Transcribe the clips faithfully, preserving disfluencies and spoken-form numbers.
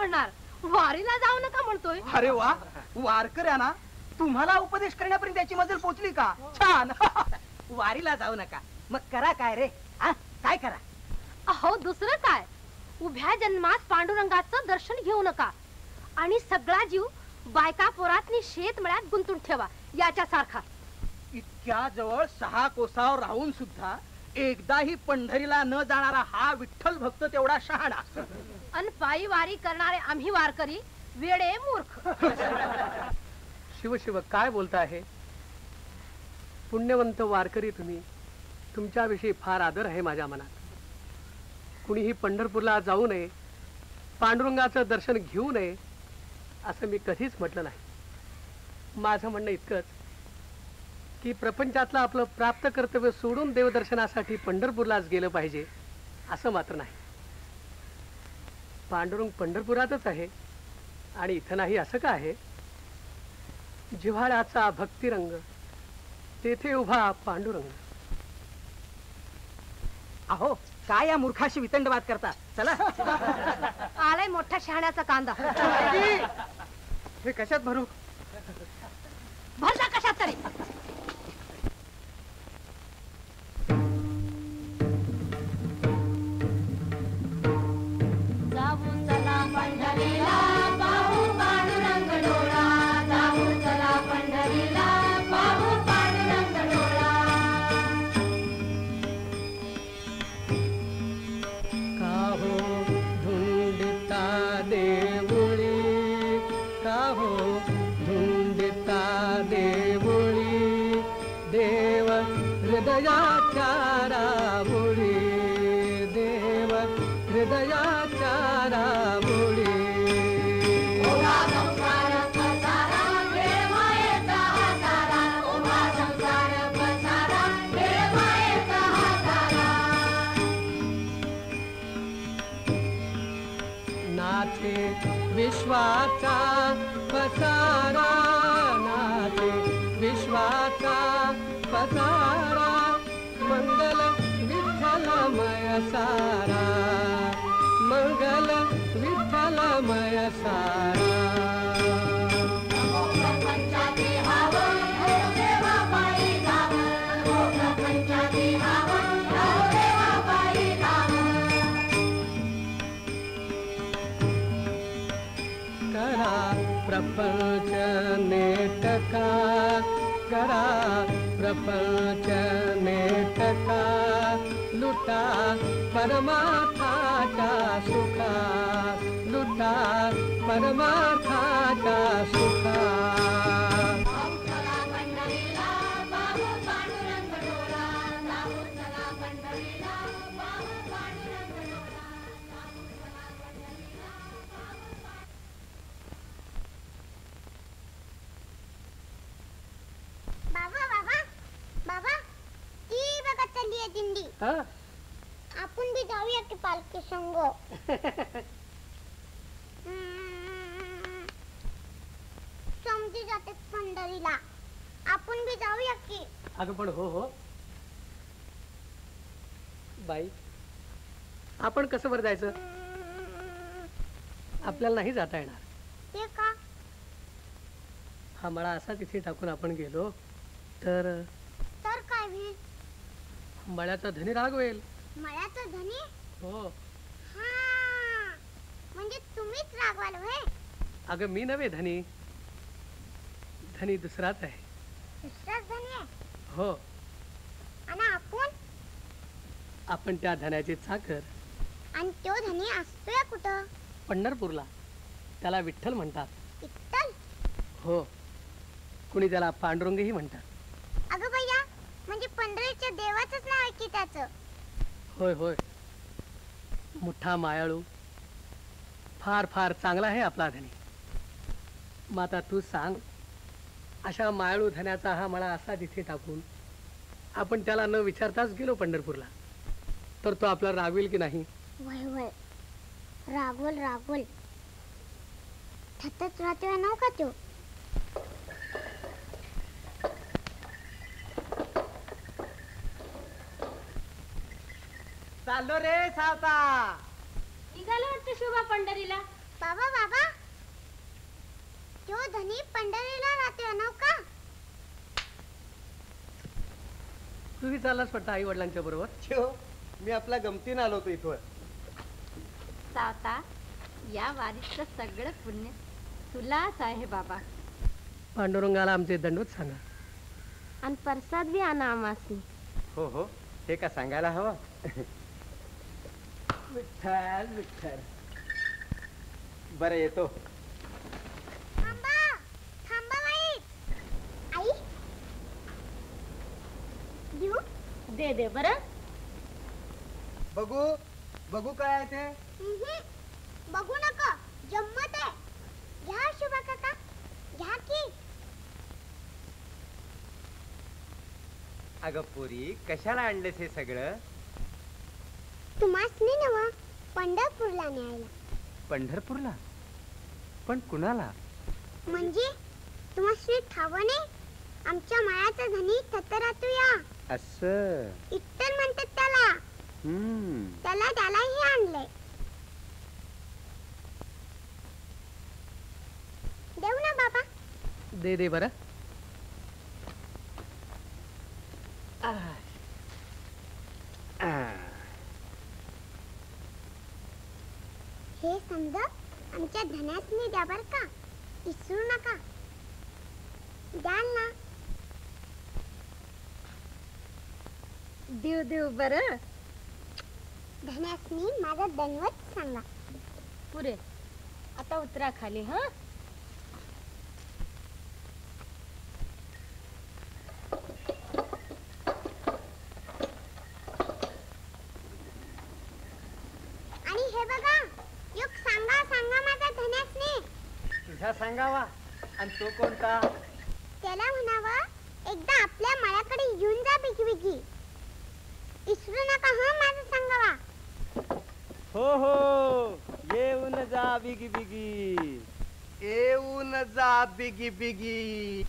करणार? वारीला जाऊ नका म्हणतोय. अरे वा, वारकऱ्यांना तुम्हाला उपदेश करण्यापर्यंत त्याची मजल पोचली का? छान. वारीला जाऊ नका, मग करा काय रे? हा, काय करा? अहो दुसरं काय, उभ्या जन्मात पांडुरंगाचं दर्शन घेऊ नका आणि सगळा जीव बायका पोरातनी शेतमळ्यात गुंतून ठेवा याच्या सारखा. इतक्या जवळ सहा कोसावर राहून सुद्धा एकदाही पंढरीला न जाणारा हा विठ्ठल भक्त तेवढा शहाणा. अन पायी वारी करणारे आम्ही वारकरी वेडे मूर्ख. शिव शिव काय बोलता आहे? पुण्यवंत वारकरी तुम्ही, तुमच्याविषयी फार आदर आहे माझ्या मनात. कुणीही पंढरपूरला जाऊ नये, पांडुरंगाचं दर्शन घेऊ नये असं मी कधीच म्हटलं नाही. माझं म्हणणं इतकंच की प्रपंचातलं आपलं प्राप्त कर्तव्य सोडून देवदर्शनासाठी पंढरपूरलाच गेलं पाहिजे असं मात्र नाही. पांडुरंग पंढरपुरातच आहे आणि इथं नाही असं का आहे? जिव्हाळ्याचा भक्तिरंग तेथे उभा पांडुरंग. अहो काय या मूर्खाशी वितंडवाद करता? चला. आलाय मोठ्या शहाण्याचा कांदा. हे कशात भरू? भरला कशात तरी. जाऊ चला पंढरीला पाहू पांडुरंग डोळा. जाऊ चला पंढरीला पाहू पांडुरंग डोळा. का हो धुंडिता देवळी, का हो धुंडिता देवळी, देव हृदयाच्या रामुळी, देव हृदयाच्या रामुळी. ओढा संसार पसारा वेळ मायेचा हातारा. ओढा संसार पसारा वेळ मायेचा हातारा. नाचे विश्वाचा पसारा, नाचे विश्वाचा पसारा, मंगल विठ्ठलमय सारा, मंगल विठ्ठलमय सारा. प्रपंचाती हावं हो देवा पायी जावं. हो प्रपंचाती हावं हो देवा पायी जावं. करा प्रपंच नेटका, करा प्रपंच नेटका, लुटा परमार्थाचा सुखा, लुटा परमार्थाचा सुखा. जाऊ चला पंढरीला पाहू पांडुरंग डोळा. जाऊ चला पंढरीला पाहू पांडुरंग डोळा. जाऊ चला पंढरीला पाहू पांडुरंग. बाबा बाबा बाबा, ती बघा चालली आहे दिंडी. हा? आपण बी जाऊया की पालखी संग. समजी जाते पंढरीला, आपण बी जाऊया की. अगं पण हो हो बाई, आपण कसं बरं जायचं? आपल्याला नाही जाता येणार. ते का? हा मळा असा तिथे टाकून आपण गेलो तर तर काय होईल? मळ्याचा धनी रागवेल. मळ्याचं धनी? हो. हा, म्हणजे तुम्हीच रागवाल होय? अगं मी नव्हे धनी, धनी दुसराच आहे. दुसराच धनी आहे? हो. आणि आपण? आपण त्या धन्याचे चाकर. आणि तो धनी असतोय कुठं? पंढरपूरला. त्याला विठ्ठल म्हणतात. विठ्ठल? हो, कुणी त्याला पांडुरंगही म्हणतात. अगं भैया, म्हणजे पंढरीच्या देवाचंच नाव आहे की त्याचं? होय होय, मोठा मायाळू, फार फार चांगला आहे आपला धनी. मग आता तू सांग, अशा मायाळू धन्याचा हा मळा असा तिथे टाकून आपण त्याला न विचारताच गेलो पंढरपूरला, तर तो आपला रागवेल की नाही? वय वय, रागवल रागवल. थतच राहतोय नाव का तो? चाललो रे सावता. निघालो वाटतं शोभा पंढरीला. बाबा बाबा तो धनी पंढरीला राहतोय ना का? तुम्ही चाललास वाटतं आई वडिलांच्या बरोबर. ठेव, मी आपल्या गमतीनं आलो होतो इथवर. सावता या वारीचं सगळं पुण्य तुलाच आहे बाबा. पांडुरंगाला आमचे दंडवत सांगा. आणि प्रसाद बी आणा आमासनी. हो हो, हे का सांगायला हवं. विठ्ठल विठ्ठल. बरं येतो. थांबा थांबा बाई. आई देऊ? दे दे बरं. बघू बघू काय आहे ते. उहुं. बघू नका, जम्मत आहे. घ्या शुभा काका, घ्या की. अगं पोरी, कशाला आणलेस हे सगळं. तुम्हासनी नवा पंढरपूरला न्यायला. पंढरपूरला? पण कुणाला? म्हणजे तुम्हासनी ठावं नाही? आमच्या मायाचा धनी ततरातू या असं. इट्टल म्हणतात त्याला. हम्म. त्याला त्यालाही आणलंय. देऊ ना बाबा. दे दे बरं. हे समजा आमच्या धनासनी द्या बर का, विसरू नका. द्याल ना. देव देव बरं. धनासनी माझा दंडवत सांगा. पुरे आता उतरा खाली. हा आणि हे बघा, युग सांगा सांगा माझा धनासनी. तुझा सांगावा. आणि तो कोणता? त्याला म्हणावं एकदा आपल्या मायाकडे येऊन जा बिगी बिगी. विसरू नका हा माझा सांगावा. हो हो, येऊन जा बिगी बिगी. येऊन जा बिगी बिगी.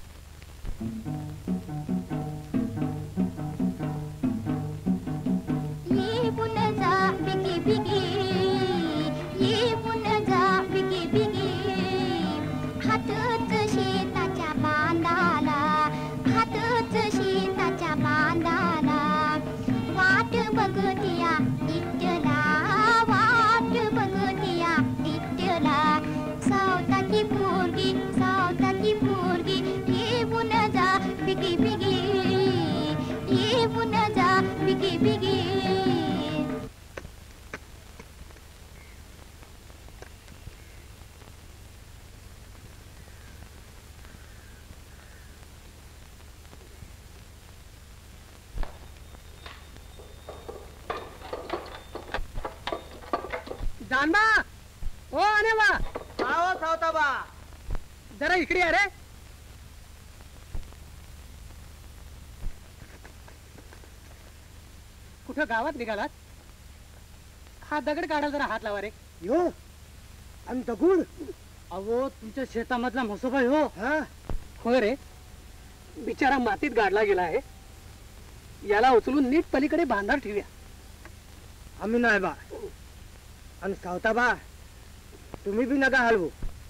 येऊन जा बिगी बिगी, येऊन जा बिगी बिगी. हातच शेताच्या बांधाला, हातच शेताच्या बांधाला. वाट बघतिया इटला, वाट बघतिया इटला. सावताची पोरगी, सावताची पोरगी. येऊन जा बिगी बिगी, येऊन जा बिगी बिगी. जानबा, ओ आने बा, आओ सावताबा. जरा इकडे या रे. कुठं गावात निघालात? हा दगड काढा, जरा हात लावा रे. यो आणि दगुड. अहो तुमच्या शेतामधला म्हसोबा हो. हा, होय रे, बिचारा मातीत गाडला गेला आहे. याला उचलून नीट पलीकडे बांधार ठेवूया. आम्ही नाही बा. आणि सावताबा, तुम्ही बी नका हलवू.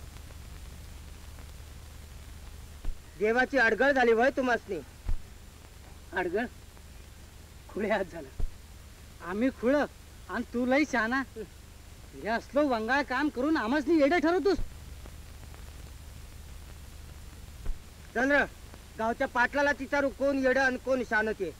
देवाची अडगळ झाली वय तुम्हासनी. अडगळ खुळे हात झाला. आम्ही खुळ आणि तू लई शहाणा. हे असलो वंगाळ काम करून आम्हासनी येडे ठरवतोस. चंद्र, गावच्या पाटलाला विचारू कोण येड आणि कोण शान ते.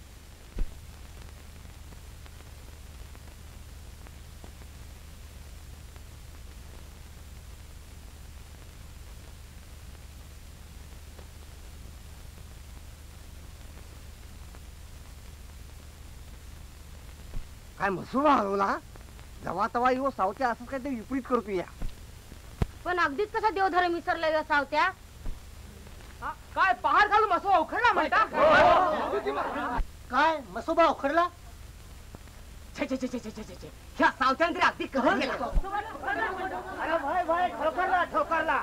काय मसुबा हरवला? जवा तवा येऊ सावत्या असंच काहीतरी विपरीत करतो या. पण अगदीच कसा देवधर्म विसरलाय या सावत्या. काय पहाड घालून मसो उखडला म्हणता. काय मसोबा उखडला? छे छे छे छे छे छे छे. ह्या सावत्याने तरी अगदी कहर केला. अरे भाई भाई, ठोकरला ठोकरला.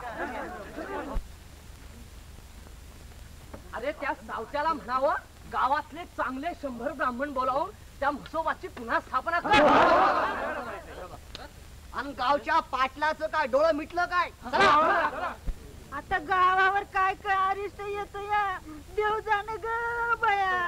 अरे त्या सावत्याला म्हणावं गावातले चांगले शंभर ब्राह्मण बोलावून त्या म्हसोबाची पुन्हा स्थापना कर. आणि गावच्या पाटलाचं काय डोळं मिटलं काय चला. आता गावावर काय काय अरिष्ट येतो या देव जाण ग बया.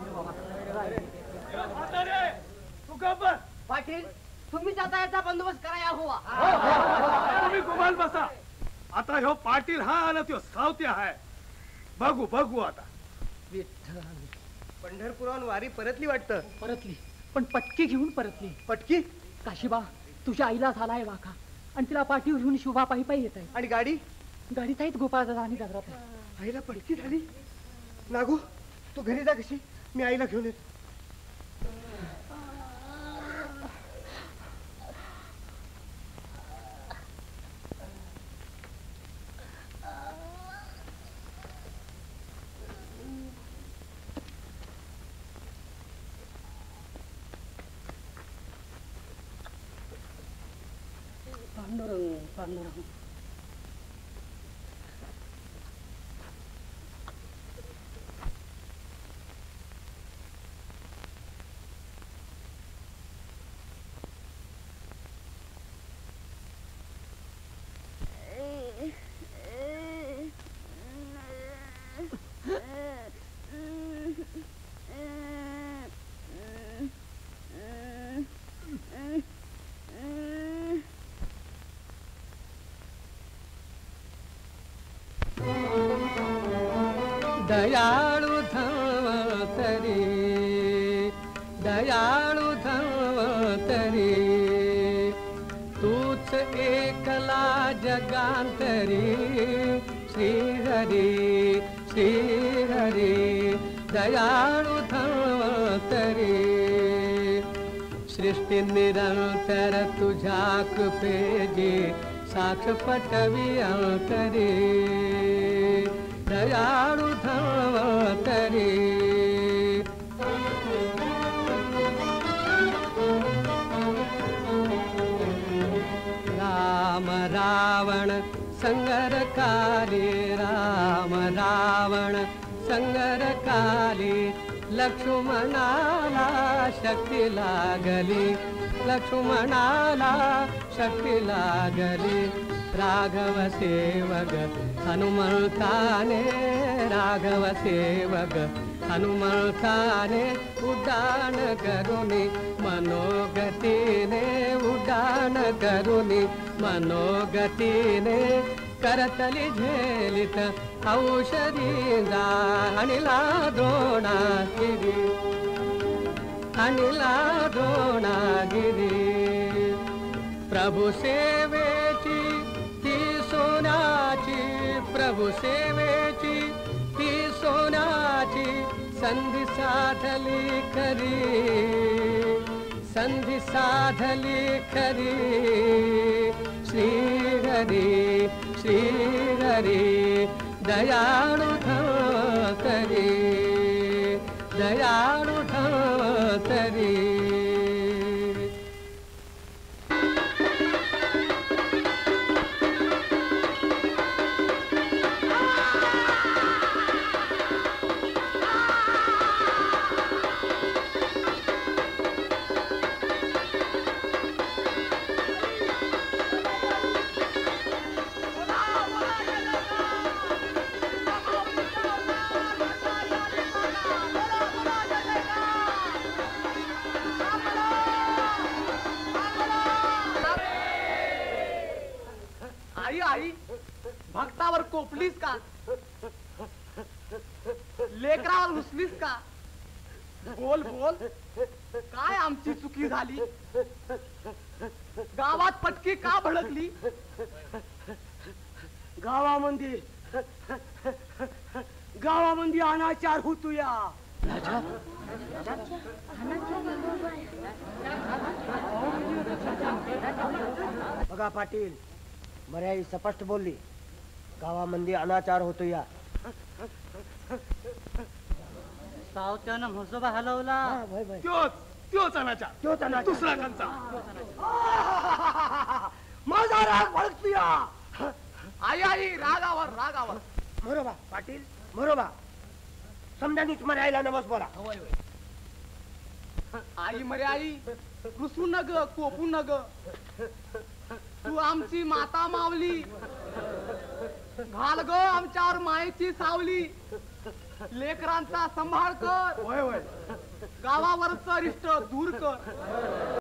पाटील तुम्ही जाता बंदोबस्त कराया हुआ. तुम्ही गुमान बसा. आता ह्यो पाटील हा आणि त्यो सावत्या आहे. बघू बघू आता. पंढरपुराहून वारी परतली वाटतं. परतली पण पटकी घेऊन परतली. पटकी काशीबा तुझ्या आईला झालाय वाका आणि तिला पाठीवर घेऊन शुभा पायी पायी येत आहे. आणि गाडी गाडीत आहेत गोपाळ दादा आणि गजरात आहे. आईला पटकी झाली. नागू तू घरी जा कशी मी आईला घेऊन येतो. पांडुरंग पांडुरंग दयाळु धन्वंतरी दयाळु धन्वंतरी तूच एकला जगांतरी श्रीहरी श्रीहरी दयाळु धन्वंतरी सृष्टी निरंतर तुझ्या कृपेची साक्ष पटवी अंतरी दयाळु धन्वंतरी राम रावण संगरकाली राम रावण संगरकाली लक्ष्मणाला शक्ती लागली लक्ष्मणाला शक्ती लागली राघव सेवक हनुमंताने राघव सेवक हनुमंताने उड्डाण करुणी मनोगतीने उड्डाण करुणी मनोगतीने करतली झेलित औषधी अनिला द्रोणागिरी अनिला द्रोणागिरी प्रभु सेवेची ती सोन्याची प्रभु सेवेची ती सोन्याची संधी साधली खरी संधी साधली खरी श्रीहरी श्रीहरी दयाळु धन्वंतरी दयाळु धन्वंतरी आई आई भक्तावर कोपलीस का लेकरावर घुसलीस का बोल बोल काय आमची चुकी झाली गावात पटकी का भडकली गावामध्ये गावामध्ये अनाचार होतोया बघा पाटील मर्याई स्पष्ट बोलली गावामध्ये अनाचार होतो या सावत्यानं म्हसोबा हलवला त्योच त्योच अनाचार त्योच अनाचार. दुसरा कंचा माझा राग भडकतोया आई आई रागावर रागावर बरोबा पाटील बरोबा समजानीच मर्याईला नमस बोला आई मरे आई रुसू न ग कोपू न ग तू आमची माता मावली घाल ग आमच्यावर मायेची सावली लेकरांचा सांभाळ कर होय होय गावावरच रिष्ट दूर कर